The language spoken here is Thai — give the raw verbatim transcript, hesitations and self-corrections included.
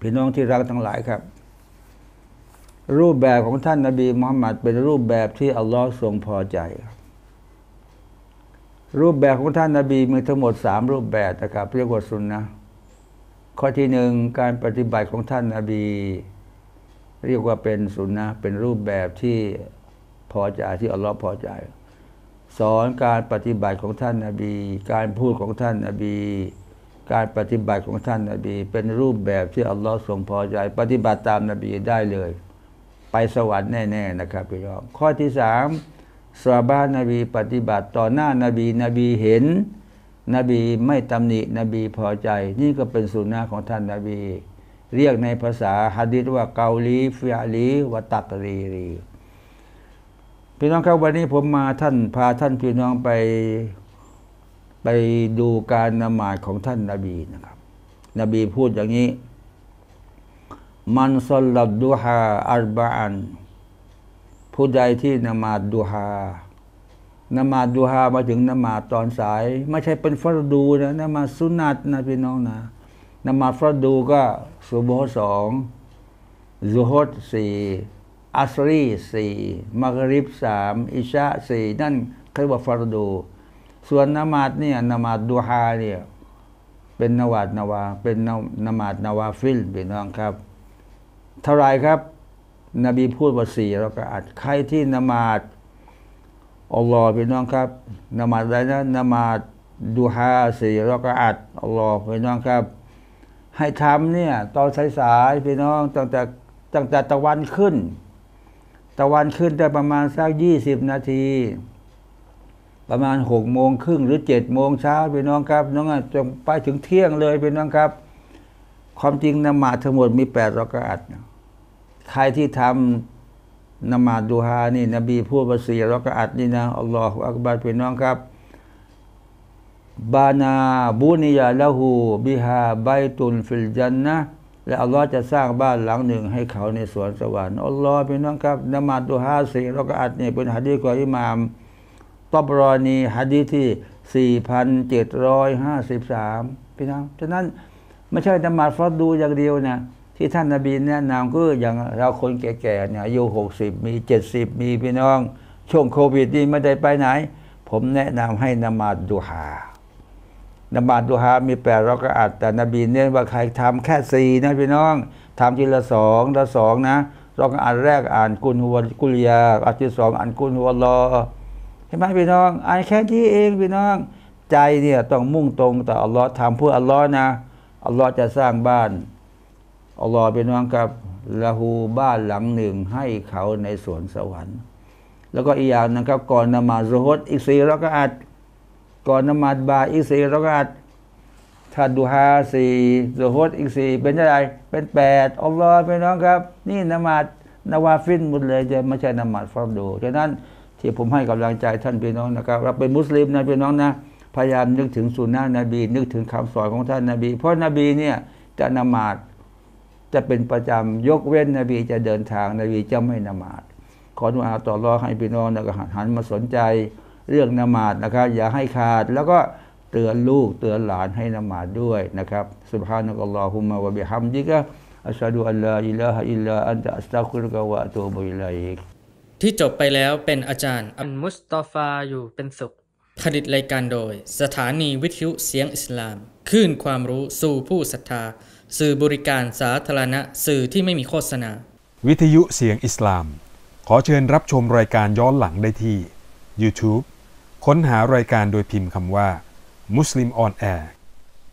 พี่น้องที่รักทั้งหลายครับรูปแบบของท่านนบีมุฮัมมัดเป็นรูปแบบที่อัลลอฮ์ทรงพอใจรูปแบบของท่านนบีมีทั้งหมดสามรูปแบบนะครับเรียกว่าสุนนะข้อที่หนึ่งการปฏิบัติของท่านนบีเรียกว่าเป็นสุนนะเป็นรูปแบบที่พอใจที่อัลลอฮ์พอใจสอนการปฏิบัติของท่านนบีการพูดของท่านนบีการปฏิบัติของท่านนบีเป็นรูปแบบที่อัลลอฮ์ทรงพอใจปฏิบัติตามนบีได้เลยไปสวรรค์แน่ๆนะครับพี่น้องข้อที่สามซอฮาบะห์นบีปฏิบัติต่อหน้านบีนบีเห็นนบีไม่ตำหนินบีพอใจนี่ก็เป็นสุนนะของท่านนบีเรียกในภาษาหะดีษว่าเกาลีฟิอลีวะตักรีรีพี่น้องครับวันนี้ผมมาท่านพาท่านพี่น้องไปไปดูการนมาดของท่านนบีนะครับนบีพูดอย่างนี้มันศ็อลลัดดุฮาอัรบะอันผู้ใดที่นมาดดุฮานมาดดุฮามาถึงนมาดตอนสายไม่ใช่เป็นฟัรดูนะนมาดสุนัตนะพี่น้องนะนมาดฟัรดูก็ซุบฮ์สองซุฮรสี่อัสรีสี่มักริบสามอิชาสี่นั่นเรียกว่าฟัรดูส่วนนมาดเนี่ยนมาดดุฮาเนี่ยเป็นนวาดนวาเป็นนมาดนวาฟิลพี่น้องครับเท่าไรครับนบีพูดว่าสี่เราก็อัดใครที่นมาดอัลลอฮ์พี่น้องครับนมาดอะไรนะนมาดดุฮาสี่เราก็อัดอัลลอฮ์พี่น้องครับให้ทำเนี่ยตอนสายๆพี่น้องตั้งแต่ตั้งแต่ตะวันขึ้นตะวันขึ้นได้ประมาณสักยี่สิบนาทีประมาณหกโมงครึ่งหรือเจ็ดโมงเช้าพี่น้องครับน้องจงไปถึงเที่ยงเลยพี่น้องครับความจริงนมาดทั้งหมดมีแปดเราก็อัดใครที่ทำนมาดดุฮานี่นบีพูดว่าสี่เราก็อัดนี่นะอัลลอฮฺอักบัรพี่น้องครับบานาบุนิยาละหูบิฮาไบตุนฟิลจันนะและอัลลอฮ์จะสร้างบ้านหลังหนึ่งให้เขาในสวนสวรรค์อัลลอฮ์พี่น้องครับนมาดดุฮาสี่เราก็อัดนี่เป็นหะดีษของอิหม่ามตอบรอนีหะดีษที่สี่พันเจ็ดร้อยห้าสิบสามพี่น้องฉะนั้นไม่ใช่นมาดฟัรดูอย่างเดียวนะที่ท่านนบีแนะนำก็อย่างเราคนแก่ๆเนี่ยอายุหกสิบมีเจ็ดสิบมีพี่น้องช่วงโควิดนี่ไม่ได้ไปไหนผมแนะนำให้นมาดดุฮานมาดดุฮามีแปดเราก็อัดแต่นบีเน้นว่าใครทำแค่สี่นะพี่น้องทำทีละสองละสองนะเราก็อันแรกอ่านกุลฮุวะกุลยาอันที่สองอ่านกุลฮุวัลลอฮ์เห็นไหมพี่น้องอ่านแค่นี้เองพี่น้องใจเนี่ยต้องมุ่งตรงต่ออัลลอฮ์ทำเพื่ออัลลอฮ์นะอัลลอฮ์จะสร้างบ้านอัลลอฮ์พี่น้องครับละหูบ้านหลังหนึ่งให้เขาในสวนสวรรค์แล้วก็อีกอย่างนะครับก่อนนมาดซุฮรอีกสี่เราก็อัดก่อนนมาดบ่ายอีกสี่เราก็อัดถ้าดุฮาสี่ซุฮรอีกสี่เป็นเท่าไหร่เป็นแปดอัลลอฮ์พี่น้องครับนี่นมาดนวาฟิลหมดเลยจะไม่ใช่นมาดฟัรดูฉะนั้นที่ผมให้กำลังใจท่านพี่น้องนะครับเราเป็นมุสลิมนะพี่น้องนะพยายามนึกถึงสุนนะนบีนึกถึงคำสอนของท่านนบีเพราะนบีเนี่ยจะนมาดจะเป็นประจำยกเว้นนบีจะเดินทางนบีจะไม่นมาดขอดุอาต่ออัลเลาะห์ให้พี่น้องนะครับหันมาสนใจเรื่องนมาดนะครับอย่าให้ขาดแล้วก็เตือนลูกเตือนหลานให้นมาดด้วยนะครับซุบฮานะกัลลอฮุมมะวะบิฮัมดิกะอัชฮะดุอัลลาอิลาฮะอิลลาอันตะอัสตัฆฟิรุกะวะอะตูบุอิลัยกที่จบไปแล้วเป็นอาจารย์อันมุสตอฟาอยู่เป็นสุขผลิตรายการโดยสถานีวิทยุเสียงอิสลามคลื่นความรู้สู่ผู้ศรัทธาสื่อบริการสาธารณะสื่อที่ไม่มีโฆษณาวิทยุเสียงอิสลามขอเชิญรับชมรายการย้อนหลังได้ที่ YouTube ค้นหารายการโดยพิมพ์คำว่า Muslim on Air